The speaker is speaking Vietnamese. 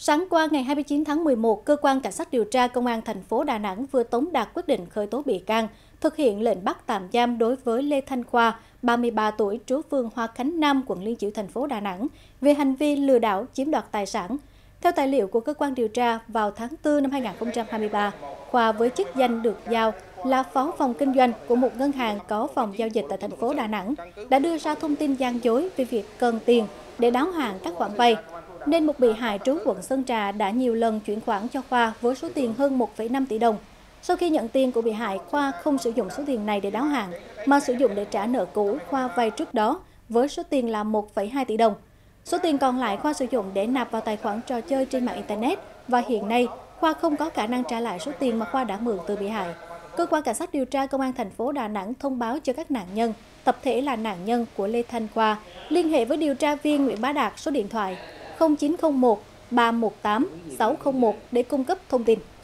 Sáng qua ngày 29 tháng 11, Cơ quan Cảnh sát điều tra Công an thành phố Đà Nẵng vừa tống đạt quyết định khởi tố bị can, thực hiện lệnh bắt tạm giam đối với Lê Thanh Khoa, 33 tuổi, trú phường Hoa Khánh Nam, quận Liên Chiểu, thành phố Đà Nẵng, về hành vi lừa đảo chiếm đoạt tài sản. Theo tài liệu của cơ quan điều tra, vào tháng 4 năm 2023, Khoa với chức danh được giao là phó phòng kinh doanh của một ngân hàng có phòng giao dịch tại thành phố Đà Nẵng, đã đưa ra thông tin gian dối về việc cần tiền để đáo hạn các khoản vay, nên một bị hại trú quận Sơn Trà đã nhiều lần chuyển khoản cho Khoa với số tiền hơn 1,5 tỷ đồng. Sau khi nhận tiền của bị hại, Khoa không sử dụng số tiền này để đáo hạn, mà sử dụng để trả nợ cũ Khoa vay trước đó với số tiền là 1,2 tỷ đồng. Số tiền còn lại Khoa sử dụng để nạp vào tài khoản trò chơi trên mạng Internet và hiện nay Khoa không có khả năng trả lại số tiền mà Khoa đã mượn từ bị hại. Cơ quan Cảnh sát điều tra Công an thành phố Đà Nẵng thông báo cho các nạn nhân, tập thể là nạn nhân của Lê Thanh Khoa, liên hệ với điều tra viên Nguyễn Bá Đạt số điện thoại 0901 318 601 để cung cấp thông tin.